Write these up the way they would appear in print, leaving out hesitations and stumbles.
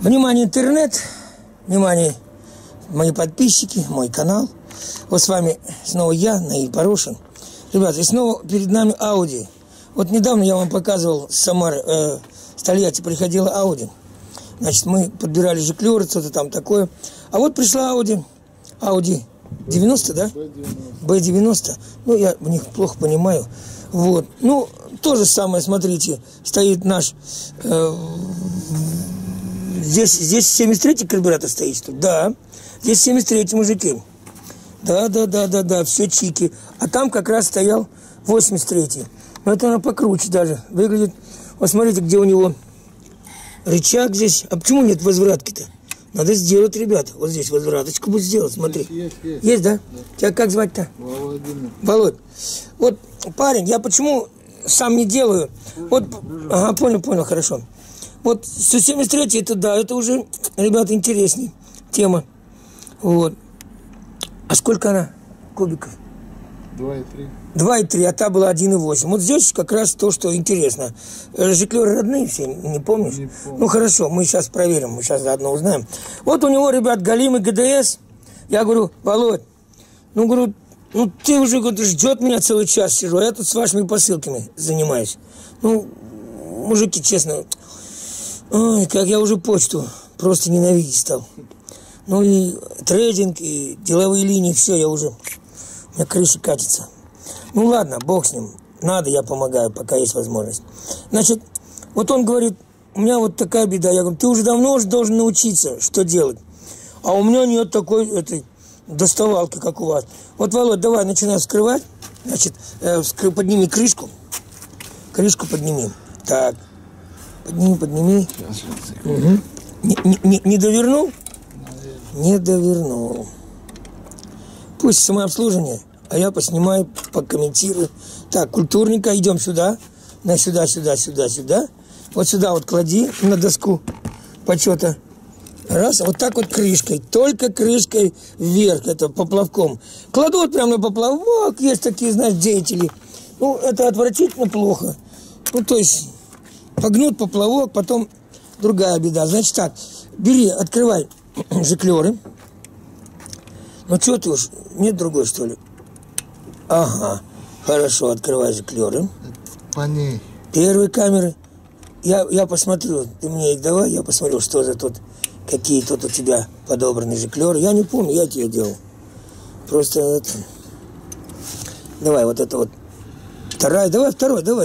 Внимание, интернет, внимание, мои подписчики, мой канал. Вот с вами снова я, Наиль Порошин. Ребята, и снова перед нами Audi. Вот недавно я вам показывал с Самары, с Тольятти приходила Audi. Значит, мы подбирали жиклеры, что-то там такое. А вот пришла Audi 90, да? B90. Ну, я в них плохо понимаю. Вот. Ну, то же самое, смотрите, стоит наш... Здесь 73-й карбюратор стоит, что ли? Да. Здесь 73-й, мужики. Да, все чики. А там как раз стоял 83-й. Но это она покруче даже. Выглядит... Вот смотрите, где у него рычаг здесь. А почему нет возвратки-то? Надо сделать, ребята. Вот здесь возвраточку будет сделать, смотри. Есть, да? Тебя как звать-то? Володь. Вот, парень, я почему сам не делаю? Вот, ага, понял, хорошо. Вот 173 это да, это уже, ребята, интересней тема. Вот. А сколько она кубиков? 2,3. 2,3, а та была 1,8. Вот здесь как раз то, что интересно. Жиклеры родные все, не помнишь? Не помню. Ну хорошо, мы сейчас проверим, мы сейчас заодно узнаем. Вот у него, ребят, галимый ГДС. Я говорю, Володь, говорю, ты уже ждет меня целый час сижу, а я тут с вашими посылками занимаюсь. Мужики, честно, ой, как я уже почту просто ненавидеть стал. Ну и трейдинг, и деловые линии, все, у меня крыша катится. Ну ладно, бог с ним. Надо, я помогаю, пока есть возможность. Значит, вот он говорит, у меня вот такая беда. Я говорю, ты уже давно должен научиться, что делать. А у меня нет такой этой доставалки, как у вас. Вот, Володь, давай, начинай вскрывать. Значит, подними крышку. Крышку подними. Так. Подними. Угу. Не довернул? Не довернул. Пусть самообслуживание, а я поснимаю, покомментирую. Так, культурненько, идем сюда. Сюда. Вот сюда вот клади на доску почета. Раз, вот так вот крышкой. Только крышкой вверх, это поплавком. Кладут прямо на поплавок, есть такие, знаешь, деятели. Это отвратительно плохо. То есть, погнут поплавок, потом другая беда. Значит так, бери, открывай жиклеры. Что ты уж, нет другой, что ли? Ага, хорошо, открывай жиклеры. По ней. Первые камеры. Я посмотрю, ты мне их давай, я посмотрю, что за тут, какие тут у тебя подобраны жиклеры. Я не помню, я тебе делал. Просто это... Давай, вот это вот. Вторая, давай, второй, давай.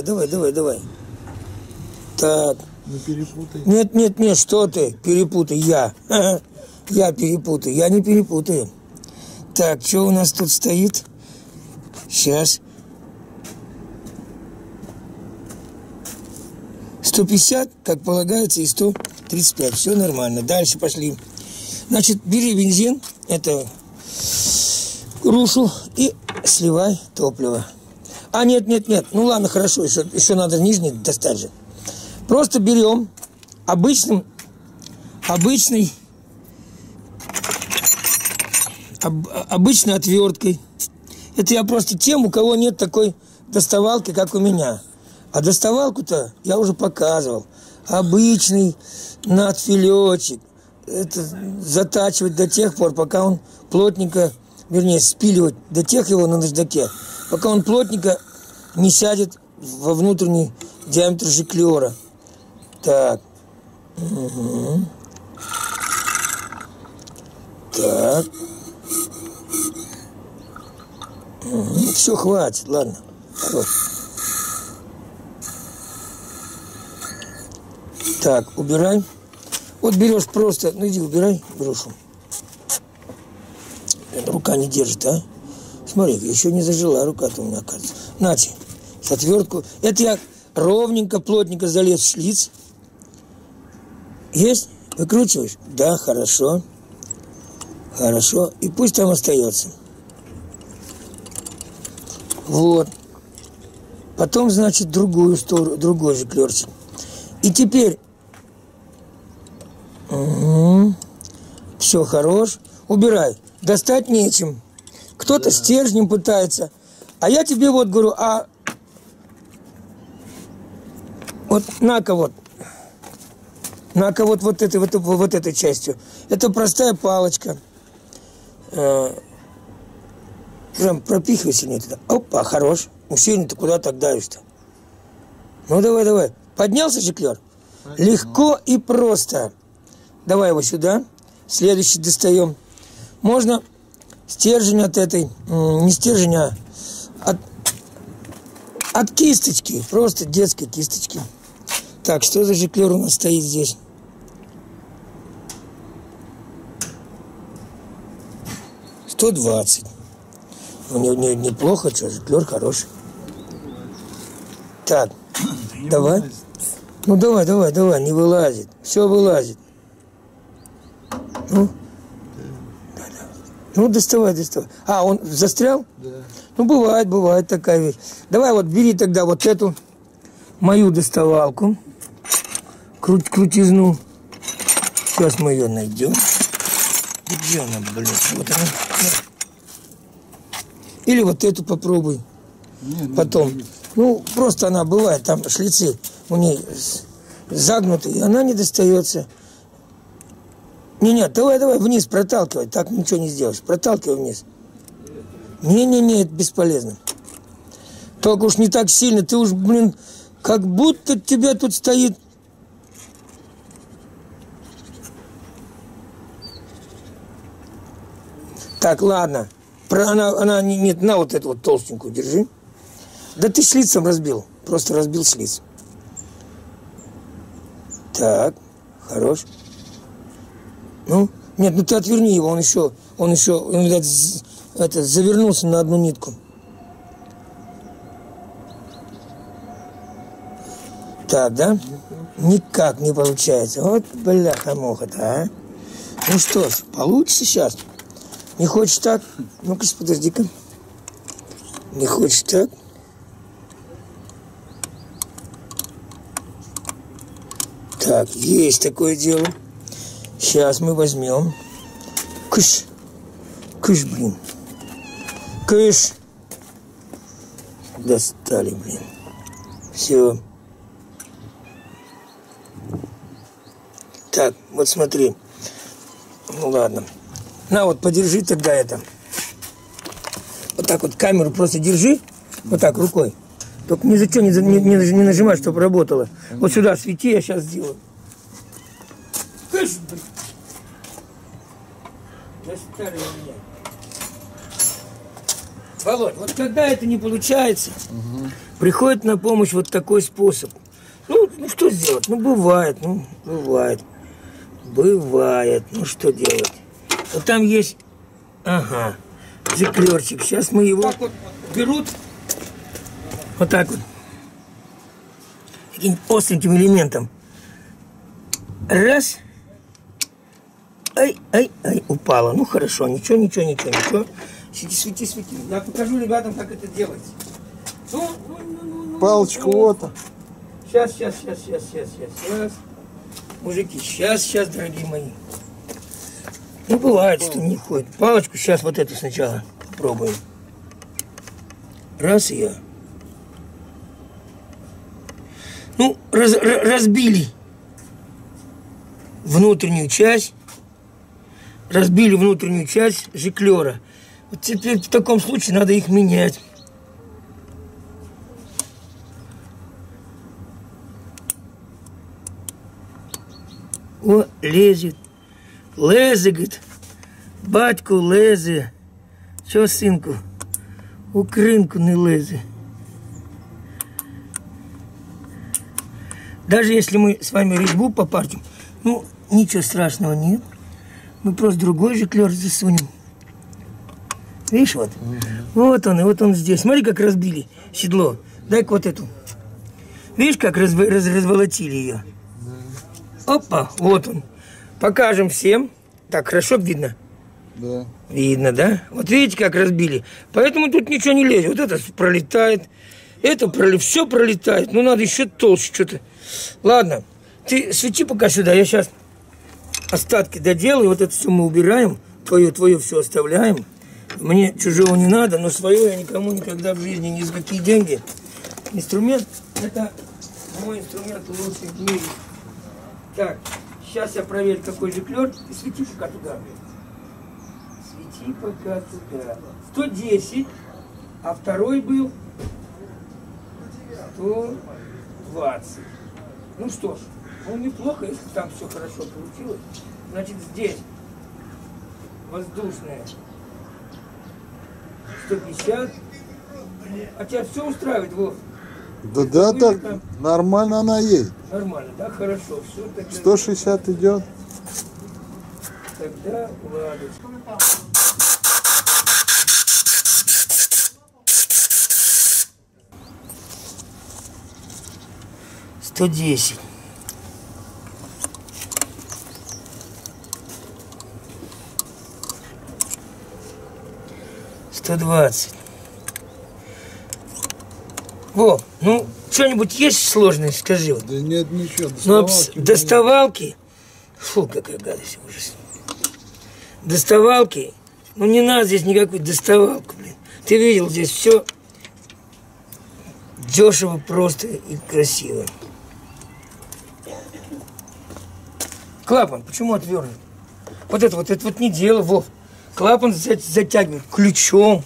Так. Не перепутай. Нет, что ты, перепутай, я. Я перепутаю, я не перепутаю. Так, что у нас тут стоит? Сейчас. 150, как полагается, и 135. Все нормально. Дальше пошли. Значит, бери бензин, это грушу, и сливай топливо. А, нет. Ну ладно, хорошо, еще надо нижний достать же. Просто берем обычной отверткой. Это я просто тем, у кого нет такой доставалки, как у меня. А доставалку-то я уже показывал. Обычный надфилетчик. Это затачивать до тех пор, пока он плотненько, вернее, спиливать до тех его на наждаке, пока он плотненько не сядет во внутренний диаметр жиклера. Так. Угу. Так. Все, хватит, ладно. Хорош. Так, убирай. Вот берешь просто, иди убирай грушу. Рука не держит, а? Смотри, еще не зажила рука-то у меня, кажется. Нате, с отвертку. Это я ровненько, плотненько залез в шлиц. Есть? Выкручиваешь? Да, хорошо. Хорошо. И пусть там остается. Вот. Потом, значит, другую сторону, другой жиклерчик. И теперь... Все, хорош. Убирай. Достать нечем. Кто-то стержнем пытается. А я тебе вот говорю, вот на-ка вот. На-ка вот этой частью. Это простая палочка. Прям пропихивай сильнее туда. Опа, хорош. Сильно ты куда так давишь-то? Ну давай. Поднялся жиклер? Легко и просто. Давай его сюда. Следующий достаем. Можно стержень от этой, не стержень, а от кисточки. Просто детской кисточки. Так, что за жиклер у нас стоит здесь? $120. Неплохо, что, жиклер хороший. Так, давай. Ну давай, не вылазит. Все вылазит. Ну, ну доставай. А, он застрял? Да. Ну, бывает такая вещь. Давай вот бери тогда вот эту мою доставалку. Крутизну. Сейчас мы ее найдем. Где она, блин? Вот она. Или вот эту попробуй. Потом. Ну, просто она бывает, там шлицы у ней загнутые, и она не достается. Не, давай вниз проталкивай, так ничего не сделаешь. Проталкивай вниз. Не, это бесполезно. Только уж не так сильно, ты уж, блин, как будто тебя тут стоит. Так, ладно. Она нет, на вот эту вот толстенькую держи. Да ты шлицем разбил. Просто разбил шлиц. Так, хорош. Ну, нет, ну ты отверни его, он еще, видать, завернулся на одну нитку. Так, да? Никак не получается. Вот, бляха-муха-то, а. Ну что ж, получится сейчас. Не хочешь так? Ну-ка, подожди-ка. Не хочешь так? Так, есть такое дело. Сейчас мы возьмем. Кыш, блин. Кыш. Достали, блин. Все. Так, вот смотри. Ну ладно. На, вот подержи тогда это. Вот так вот камеру просто держи. Вот так рукой. Только ни за что не нажимай, чтобы работало. Вот сюда свети, я сейчас сделаю. Достали меня. Володь, вот когда это не получается, приходит на помощь вот такой способ. Ну что сделать? Ну бывает. Ну что делать? Вот там есть, жиклерчик. Сейчас мы его так вот берут. Вот так вот. Таким остреньким элементом. Раз. Ай, упала. Ну хорошо, ничего. Свети. Я покажу ребятам, как это делается. Палочку вот. Сейчас. Мужики, сейчас, дорогие мои. Ну, бывает, что не ходит. Палочку сейчас вот эту сначала попробуем. Раз и я. Ну, разбили внутреннюю часть. Разбили внутреннюю часть жиклера. Вот теперь в таком случае надо их менять. О, лезет. Лезе, говорит. Батьку лезе. Чо, синку? У кринку не лезе. Даже если мы с вами резьбу попортим, ну, ничего страшного нет. Мы просто другой жиклер засунем. Видишь, вот? Вот он здесь. Смотри, как разбили седло. Дай-ка вот эту. Видишь, как разволотили ее? Опа, вот он. Покажем всем. Так, хорошо видно? Да. Видно, да? Вот видите, как разбили. Поэтому тут ничего не лезет. Вот это пролетает. Это все пролетает. Ну, надо еще толще что-то. Ладно, ты свети пока сюда. Я сейчас остатки доделаю. Вот это все мы убираем. Твое все оставляем. Мне чужого не надо, но свое я никому никогда в жизни ни за какие деньги. Инструмент, это мой инструмент лучший в мире. Так. сейчас я проверю, какой же клёр. Ты свети пока туда. Свети пока туда. 110, а второй был 120. Ну что ж, ну неплохо, если там все хорошо получилось. Значит, здесь воздушная 150. А тебя все устраивает, Вов? Да, так там... нормально она едет. Нормально, да, хорошо. Все, тогда... 160 идет. Тогда ладно. Сто 10. $120. Во, ну, что-нибудь есть сложное, скажи. Да нет, ничего, доставалки. Ну, доставалки? Фу, какая гадость, ужас. Доставалки? Ну, не надо здесь никакой доставалки, блин. Ты видел, здесь все дешево, просто и красиво. Клапан, почему отвернут? Вот это не дело, Вов. Клапан затягивает ключом.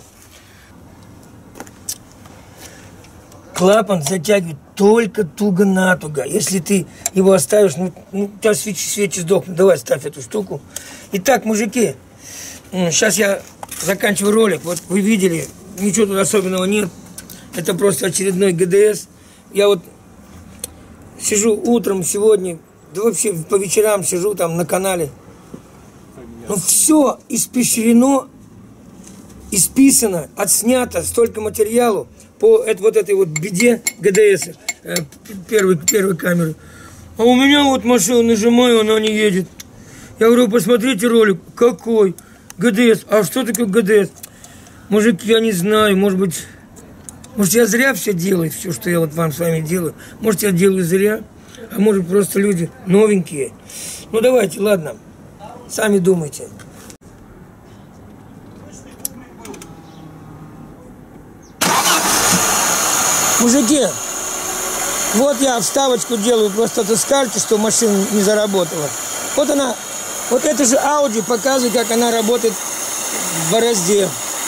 Клапан затягивает только туго-натуго. Если ты его оставишь, ну у тебя свечи сдохнут. Давай, ставь эту штуку. Итак, мужики, сейчас я заканчиваю ролик. Вот вы видели, ничего тут особенного нет. Это просто очередной ГДС. Я вот сижу утром сегодня, да вообще по вечерам сижу там на канале. Ну все испещрено, исписано, отснято столько материалу по вот этой вот беде ГДС, первой камеры. А у меня вот машину нажимаю, она не едет. Я говорю, посмотрите ролик. Какой? ГДС. А что такое ГДС? Мужики, я не знаю, может я зря все делаю, все, что я вот вам с вами делаю. Может, я делаю зря, а может, просто люди новенькие. Ну, давайте, ладно, сами думайте. Мужики, вот я вставочку делаю, просто вы скажете, что машина не заработала. Вот она, вот это же Audi показывает, как она работает в борозде.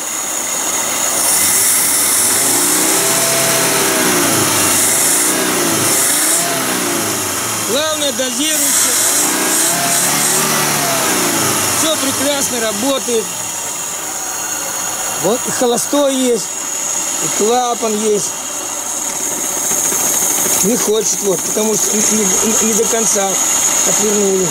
Главное, дозируйте. Все прекрасно работает. Вот и холостой есть, и клапан есть. Не хочет, вот, потому что не до конца отвернули.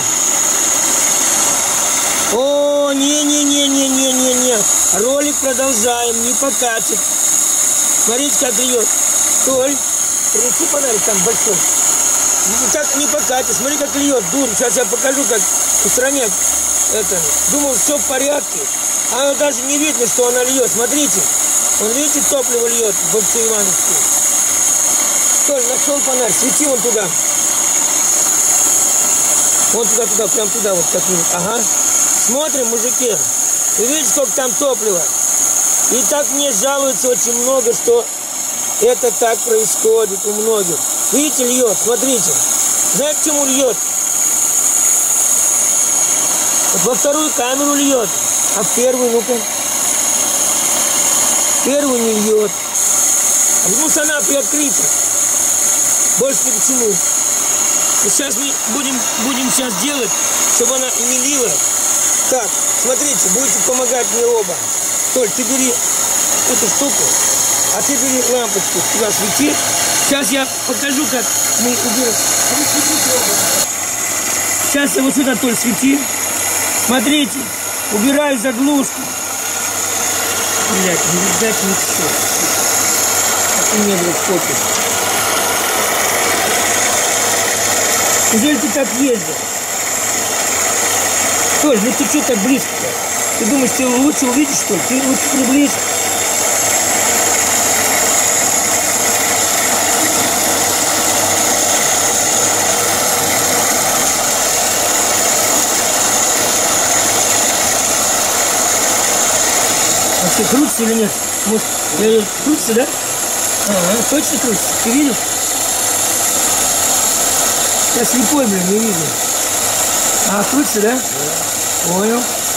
О, не. Ролик продолжаем, не покатит. Смотрите, как льет. Толь, принеси фонарик там большой. Так не покатит, смотри, как льет, дур. Сейчас я покажу, как устранять это. Думал, все в порядке. А даже не видно, что она льет. Смотрите, вон, видите, топливо льет в Ивановске. Толь, нашел фонарь, свети вон туда. Вон туда, прям туда, вот как-нибудь. Ага. Смотрим, мужики. Вы видите, сколько там топлива? И так мне жалуются очень много, что это так происходит у многих. Видите, льет, смотрите. Знаете, почему льет? Вот во вторую камеру льет, а в первую, ну-ка. Первую не льет. А потому что она приоткрыта. Больше ни к чему. И сейчас мы будем сейчас делать, чтобы она не лила. Так, смотрите, будете помогать мне оба. Толь, ты бери эту штуку, а ты бери лампочку, туда свети. Сейчас я покажу, как мы уберем. Сейчас я вот сюда, Толь, свети. Смотрите, убираю заглушку. Блять, не видать ничего. Это не было фокус. Неужели ты так ездил? Толь, ну ты что так близко-то? Ты думаешь, ты лучше увидишь, что ли? Ты лучше приблизь. Вообще крутится или нет? Может, крутится, да? Ага, точно крутится. Ты видишь? Я слепой, блин, не вижу. А, крутится, да? Понял.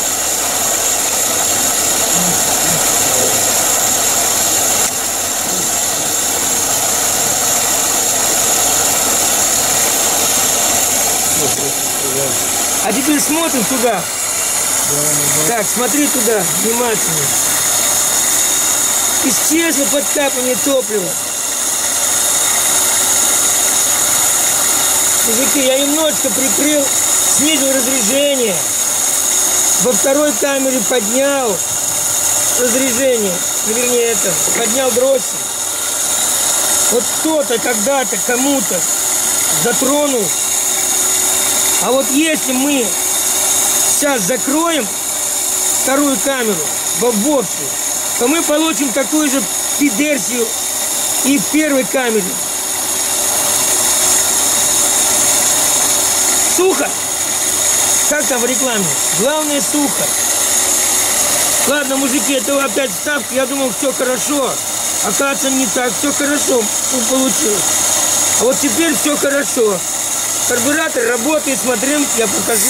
А теперь смотрим туда. Так, смотри туда, внимательно. Исчезло подкапывание топлива. Мужики, я немножечко прикрыл, снизил разрежение. Во второй камере поднял разрежение. Вернее, поднял дроссель. Вот кто-то когда-то кому-то затронул. А вот если мы сейчас закроем вторую камеру в обводке, то мы получим такую же пидерсию и в первой камере. Сухо? Как там в рекламе? Главное сухо. Ладно, мужики, это опять вставка. Я думал, все хорошо. Оказывается, не так. Все хорошо получилось. А вот теперь все хорошо. Карбюратор работает. Смотрим, я покажу.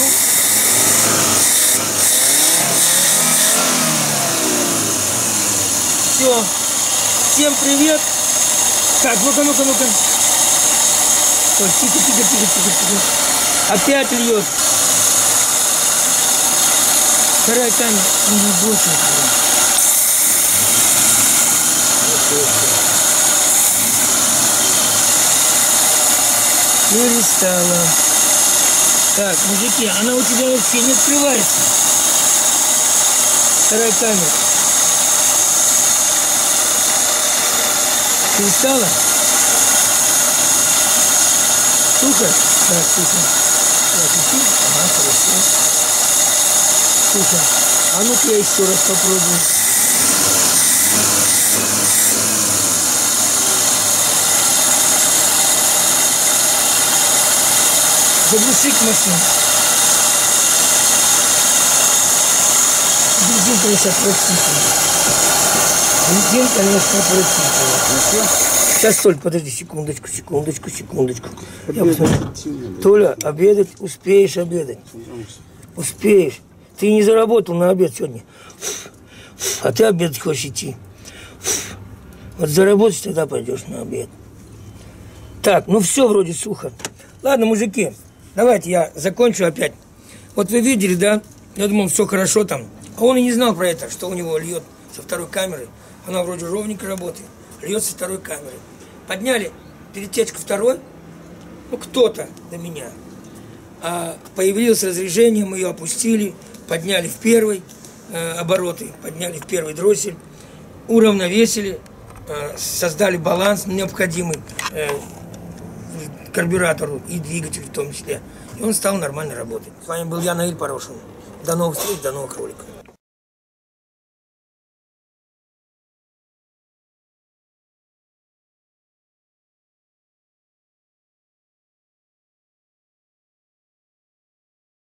Все. Всем привет. Так, ну-ка. Тихо. Опять льет. Вторая камера не больше. Перестала. Так, мужики, она у тебя вообще не открывается. Вторая камера. Перестала? Сухо? Да, сухо. Ага, хорошо. Сухо. А ну-ка я еще раз попробую. Заглушить машину. Бензин, конечно, отвратительный. Сейчас, Толь, подожди, секундочку. Я посмотрю. Толя, обедать успеешь обедать. Успеешь. Ты не заработал на обед сегодня. А ты обедать хочешь идти. Вот заработаешь, тогда пойдешь на обед. Так, ну все вроде сухо. Ладно, мужики, давайте я закончу опять. Вот вы видели, да? Я думал, все хорошо там. А он и не знал про это, что у него льет со второй камеры. Она вроде ровненько работает. Льет со второй камеры. Подняли перетечку второй. Ну, кто-то до меня. А появилось разрежение, мы ее опустили. Подняли в первый обороты. Подняли в первый дроссель. Уравновесили. Создали баланс необходимый карбюратору и двигателю в том числе. И он стал нормально работать. С вами был я, Наиль Порошин. До новых встреч, до новых роликов.